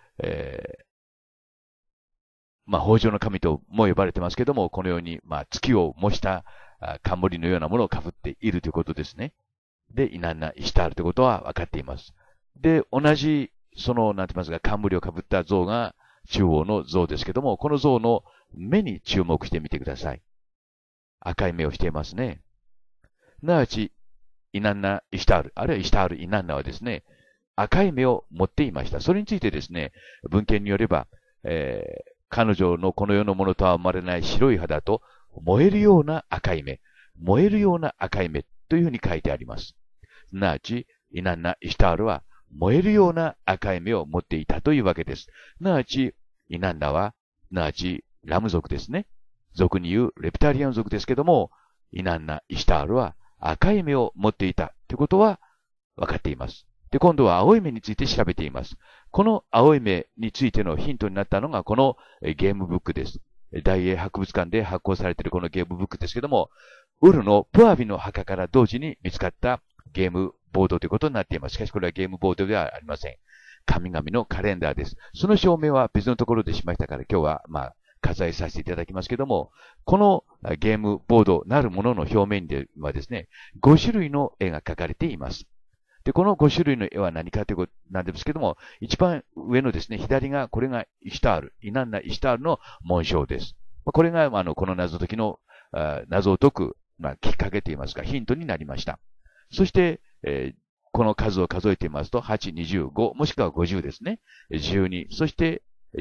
豊穣の神とも呼ばれてますけども、このように、月を模した冠のようなものを被っているということですね。で、イナンナ・イシュタールということは分かっています。で、同じ、なんて言いますか、冠を被った像が中央の像ですけども、この像の目に注目してみてください。赤い目をしていますね。すなわち、イナンナ・イシュタール、あるいはイシュタール・イナンナはですね、赤い目を持っていました。それについてですね、文献によれば、彼女のこの世のものとは生まれない白い肌と燃えるような赤い目、燃えるような赤い目というふうに書いてあります。すなわち、イナンナ・イシュタールは燃えるような赤い目を持っていたというわけです。すなわち、イナンナは、すなわち、ラム族ですね。族に言うレプタリアン族ですけども、イナンナ・イシュタールは赤い目を持っていたということは分かっています。で、今度は青い目について調べています。この青い目についてのヒントになったのがこのゲームブックです。大英博物館で発行されているこのゲームブックですけども、ウルのプアビの墓から同時に見つかったゲームボードということになっています。しかしこれはゲームボードではありません。神々のカレンダーです。その証明は別のところでしましたから今日は割愛させていただきますけども、このゲームボードなるものの表面ではですね、5種類の絵が描かれています。で、この5種類の絵は何かということなんですけども、一番上のですね、左が、これがイシュタール、イナンナ・イシュタールの紋章です。これが、この謎解きの謎を解く、きっかけといいますか、ヒントになりました。そして、この数を数えてみますと、8、25、もしくは50ですね。12、そして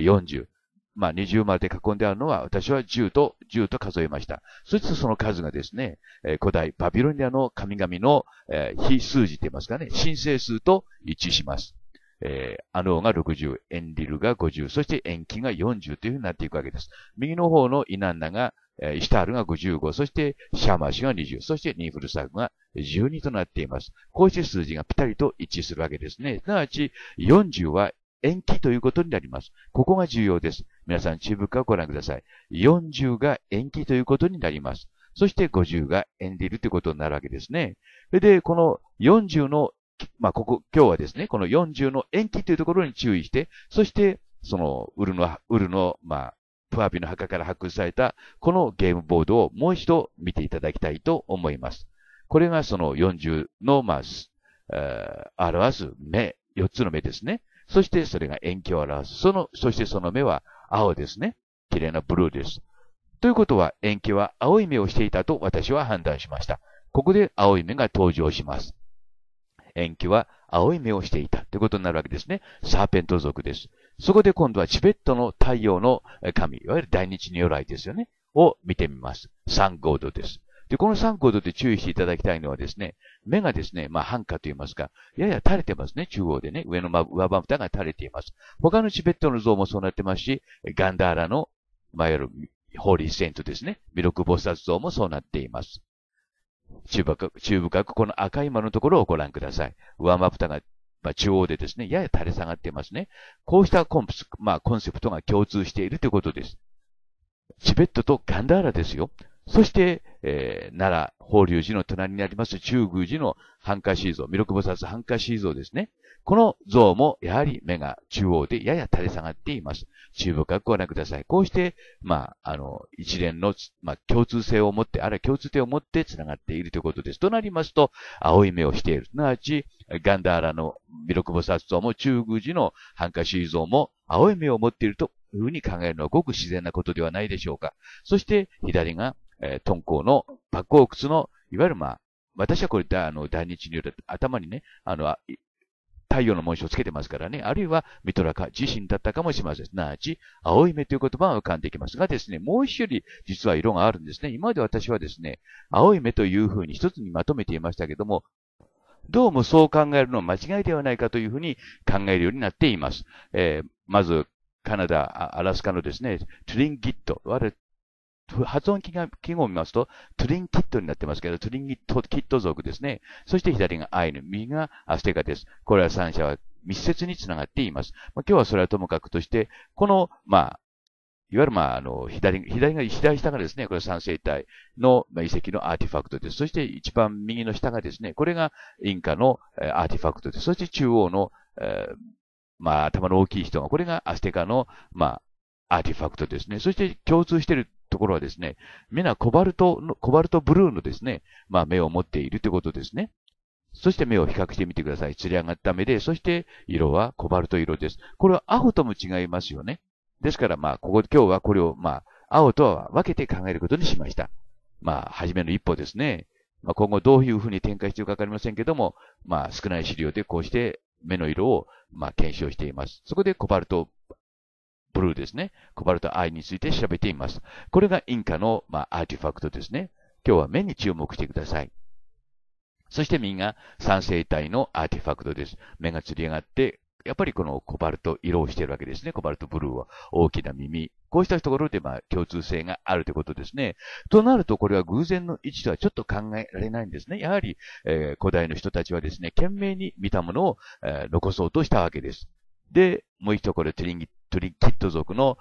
40。20まで囲んであるのは、私は10と数えました。そしてその数がですね、古代バビロニアの神々の、非数字といいますかね、神聖数と一致します。アノーが60、エンリルが50、そしてエンキが40というふうになっていくわけです。右の方のイナンナが、イシタールが55、そしてシャーマーシが20、そしてニーフルサグが12となっています。こうして数字がピタリと一致するわけですね。すなわち40は延期ということになります。ここが重要です。皆さん注意深くご覧ください。40が延期ということになります。そして50がエンディルということになるわけですね。で、この40の今日はですね、この40の延期というところに注意して、そして、その、ウルの、プアビの墓から発掘された、このゲームボードをもう一度見ていただきたいと思います。これがその40の、表す目、4つの目ですね。そしてそれが延期を表す。そしてその目は青ですね。綺麗なブルーです。ということは、延期は青い目をしていたと私は判断しました。ここで青い目が登場します。延期は青い目をしていたということになるわけですね。サーペント族です。そこで今度はチベットの太陽の神、いわゆる大日如来ですよね。を見てみます。サンゴードです。で、このサンゴードで注意していただきたいのはですね、目がですね、繁華と言いますか、やや垂れてますね、中央でね、上まぶたが垂れています。他のチベットの像もそうなってますし、ガンダーラの、いわゆるホーリーセントですね、弥勒菩薩像もそうなっています。注深くこの赤い間のところをご覧ください。上まぶたが、中央でですね、やや垂れ下がっていますね。こうしたコンセプトが共通しているということです。チベットとガンダーラですよ。そして、奈良、法隆寺の隣にあります中宮寺のハンカシー像、弥勒菩薩ハンカシー像ですね。この像もやはり目が中央でやや垂れ下がっています。注意深くご覧ください。こうして、一連の、共通性を持って、あるいは共通点を持って繋がっているということです。となりますと、青い目をしている。すなわち、ガンダーラの弥勒菩薩像も中宮寺のハンカシー像も青い目を持っているというふうに考えるのはごく自然なことではないでしょうか。そして、左が、敦煌のバックオークスの、いわゆる私はこれ大日如来、頭にね、太陽の紋章をつけてますからね、あるいはミトラカ自身だったかもしれません。すなわち、青い目という言葉が浮かんできますがですね、もう一種類実は色があるんですね。今まで私はですね、青い目というふうに一つにまとめていましたけども、どうもそう考えるのは間違いではないかというふうに考えるようになっています。まず、カナダ、アラスカのですね、トゥリンギット、発音記号を見ますと、トゥリンキットになってますけど、トゥリンキット族ですね。そして左がアイヌ、右がアステカです。これは三者は密接につながっています。今日はそれはともかくとして、この、いわゆる左下がですね、これは三星体の遺跡のアーティファクトです。そして一番右の下がですね、これがインカのアーティファクトです。そして中央の、頭の大きい人が、これがアステカの、アーティファクトですね。そして共通しているところはですね、目がコバルトブルーのですね、目を持っているということですね。そして目を比較してみてください。釣り上がった目で、そして色はコバルト色です。これは青とも違いますよね。ですから、今日はこれを、青とは分けて考えることにしました。初めの一歩ですね。今後どういうふうに展開していくかわかりませんけども、少ない資料でこうして目の色を、検証しています。そこでコバルトブルーですね。コバルトアイについて調べています。これがインカの、アーティファクトですね。今日は目に注目してください。そして右が三星体のアーティファクトです。目が釣り上がって、やっぱりこのコバルト色をしているわけですね。コバルトブルーは大きな耳。こうしたところで共通性があるということですね。となるとこれは偶然の位置とはちょっと考えられないんですね。やはり、古代の人たちはですね、懸命に見たものを、残そうとしたわけです。で、もう一度これトゥリンキット族の、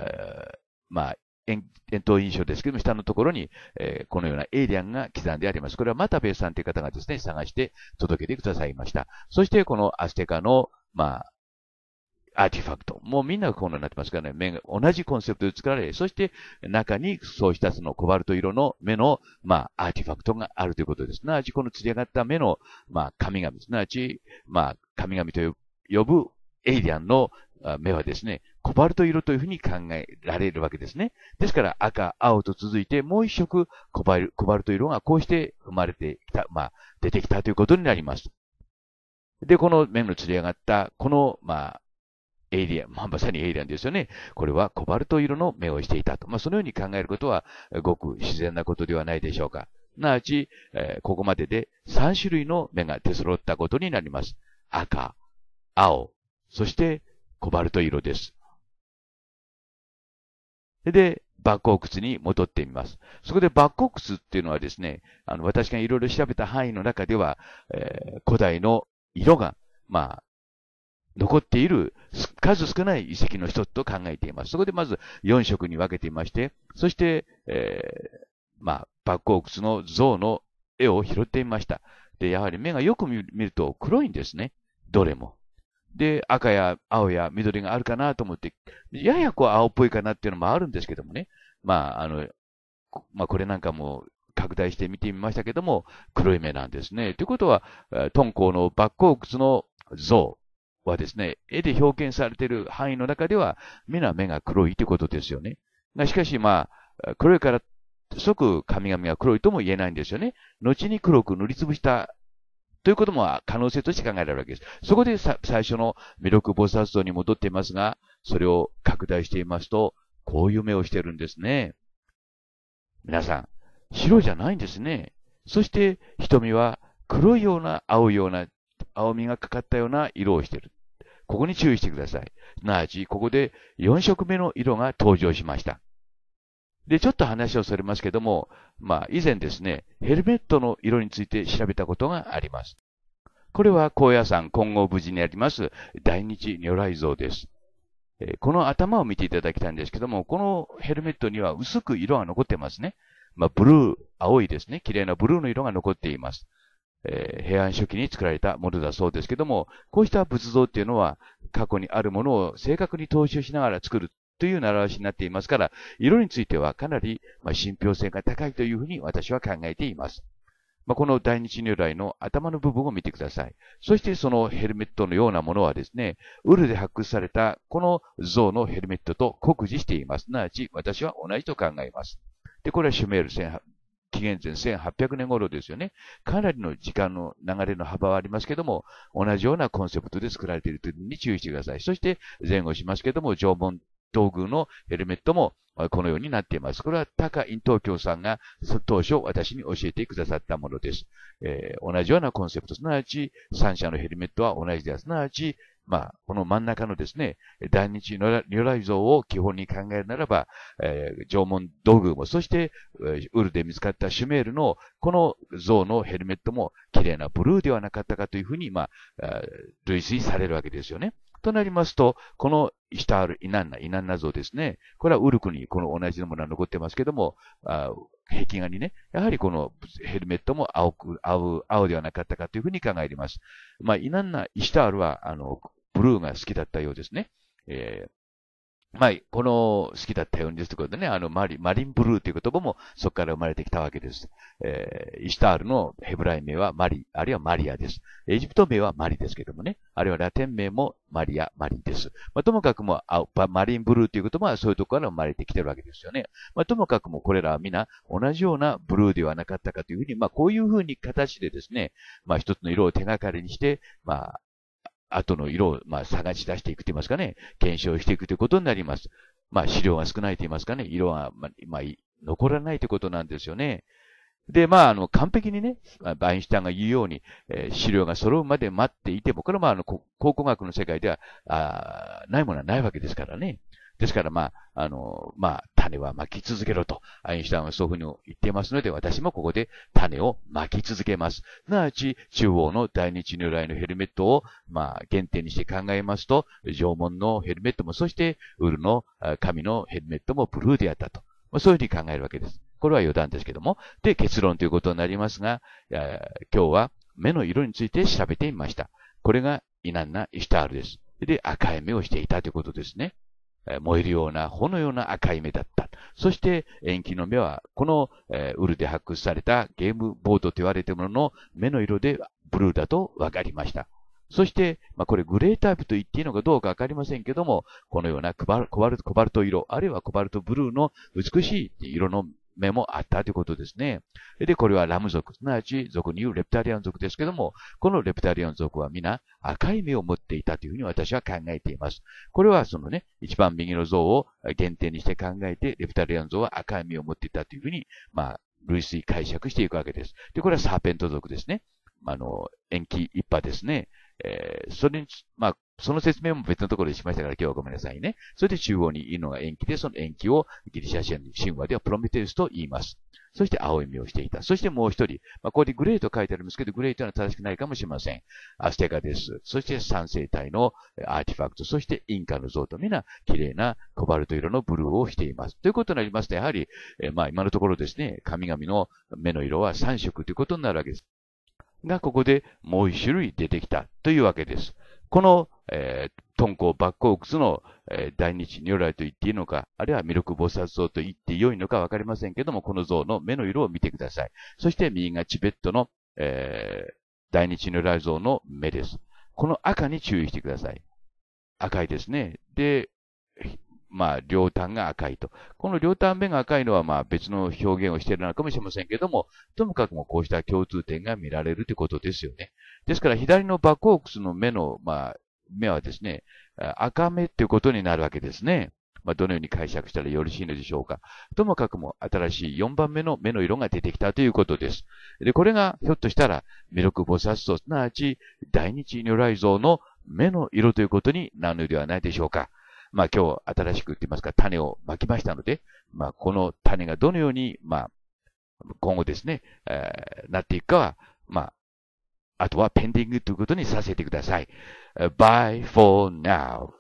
円筒印象ですけども、下のところに、このようなエイリアンが刻んであります。これはマタベイさんという方がですね、探して届けてくださいました。そしてこのアステカの、アーティファクト。もうみんなこのようになってますからね、同じコンセプトで作られ、そして中にそうしたそのコバルト色の目の、アーティファクトがあるということです。すなわちこの釣り上がった目の、神々、すなわち、神々と呼ぶエイリアンの目はですね、 コバルト色というふうに考えられるわけですね。ですから赤、青と続いてもう一色コバルト色がこうして生まれてきた、出てきたということになります。で、この目の釣り上がった、この、エイリアン、まさにエイリアンですよね。これはコバルト色の目をしていたと。そのように考えることは、ごく自然なことではないでしょうか。すなわち、ここまでで3種類の目が出揃ったことになります。赤、青、そしてコバルト色です。で、バックオークスに戻ってみます。そこでバックオークスっていうのはですね、私がいろいろ調べた範囲の中では、古代の色が、残っている数少ない遺跡の一つと考えています。そこでまず4色に分けていまして、そして、バックオークスの像の絵を拾ってみました。で、やはり目がよく見ると黒いんですね。どれも。で、赤や青や緑があるかなと思って、やや青っぽいかなっていうのもあるんですけどもね。これなんかも拡大して見てみましたけども、黒い目なんですね。ということは、敦煌のバックオークスの像はですね、絵で表現されている範囲の中では、目が黒いということですよね。しかし黒いから即神々が黒いとも言えないんですよね。後に黒く塗りつぶしたということも可能性として考えられるわけです。そこで最初の弥勒菩薩像に戻っていますが、それを拡大していますと、こういう目をしているんですね。皆さん、白じゃないんですね。そして瞳は黒いような青みがかかったような色をしている。ここに注意してください。すなわち、ここで4色目の色が登場しました。で、ちょっと話をそれますけども、以前ですね、ヘルメットの色について調べたことがあります。これは高野山金剛無寺にあります大日如来像です。この頭を見ていただきたいんですけども、このヘルメットには薄く色が残ってますね。ブルー、青いですね。綺麗なブルーの色が残っています。平安初期に作られたものだそうですけども、こうした仏像っていうのは過去にあるものを正確に踏襲しながら作るという習わしになっていますから、色についてはかなり信憑性が高いというふうに私は考えています。この大日如来の頭の部分を見てください。そしてそのヘルメットのようなものはですね、ウルで発掘されたこの像のヘルメットと酷似しています。すなわち私は同じと考えます。で、これはシュメール紀元前1800年頃ですよね。かなりの時間の流れの幅はありますけども、同じようなコンセプトで作られているというのに注意してください。そして前後しますけども、縄文道具のヘルメットもこのようになっています。これは高隠東京さんが当初私に教えてくださったものです。同じようなコンセプト、すなわち三者のヘルメットは同じです。すなわちこの真ん中のですね、大日如来像を基本に考えるならば、縄文道具も、そして、ウルで見つかったシュメールのこの像のヘルメットも綺麗なブルーではなかったかというふうに、類推されるわけですよね。となりますと、このイシュタール、イナンナ像ですね。これはウルクにこの同じものが残ってますけども、壁画にね、やはりこのヘルメットも青ではなかったかというふうに考えています。イシュタールは、ブルーが好きだったようですね。この好きだったようにですということでね、マリンブルーという言葉もそこから生まれてきたわけです。イシュタールのヘブライ名はマリ、あるいはマリアです。エジプト名はマリですけどもね、あるいはラテン名もマリア、マリです。ともかくもマリンブルーという言葉はそういうところから生まれてきてるわけですよね。ともかくもこれらは皆同じようなブルーではなかったかというふうに、こういうふうに形でですね、一つの色を手がかりにして、後の色を、探し出していくと言いますかね、検証していくということになります。資料が少ないと言いますかね、色が、残らないということなんですよね。で、完璧にね、アインシュタインが言うように、資料が揃うまで待っていても、これは考古学の世界では、ないものはないわけですからね。ですから、種はまき続けろと、アインシュタインはそういうふうに言っていますので、私もここで種をまき続けます。すなわち、中央の大日如来のヘルメットを、原点にして考えますと、縄文のヘルメットも、そして、ウルの神のヘルメットもブルーであったと。そういうふうに考えるわけです。これは余談ですけども。で、結論ということになりますが、今日は目の色について調べてみました。これがイナンナ・イシュタールです。で、赤い目をしていたということですね。燃えるような、炎のような赤い目だった。そして、延期の目は、この、ウルで発掘されたゲームボードと言われているものの目の色でブルーだと分かりました。 そして、これグレータイプと言っていいのかどうかわかりませんけども、このようなコバルト色、あるいはコバルトブルーの美しい色の目もあったということですね。で、これはラム族、すなわち族に言うレプタリアン族ですけども、このレプタリアン族は皆赤い目を持っていたというふうに私は考えています。これはそのね、一番右の像を限定にして考えて、レプタリアン像は赤い目を持っていたというふうに、類推解釈していくわけです。で、これはサーペント族ですね。延期一派ですね。それに、その説明も別のところでしましたから今日はごめんなさいね。それで中央にいるのが延期で、その延期をギリシャ神話ではプロメテウスと言います。そして青い目をしていた。そしてもう一人、ここでグレーと書いてありますけど、グレーというのは正しくないかもしれません。アステカです。そして三星体のアーティファクト、そしてインカの像と皆、綺麗なコバルト色のブルーをしています。ということになりますと、やはり、今のところですね、神々の目の色は3色ということになるわけです。が、ここでもう一種類出てきたというわけです。この、敦煌バッコークスの、大日如来と言っていいのか、あるいは弥勒菩薩像と言って良いのかわかりませんけども、この像の目の色を見てください。そして右がチベットの、大日如来像の目です。この赤に注意してください。赤いですね。で、両端が赤いと。この両端目が赤いのは別の表現をしているのかもしれませんけども、ともかくもこうした共通点が見られるということですよね。ですから左のバコークスの目の、目はですね、赤目ということになるわけですね。どのように解釈したらよろしいのでしょうか。ともかくも新しい4番目の目の色が出てきたということです。で、これがひょっとしたら弥勒菩薩像、すなわち大日如来像の目の色ということになるのではないでしょうか。今日新しく言ってますか、種をまきましたので、この種がどのように、今後ですね、なっていくかは、あとはペンディングということにさせてください。Bye for now.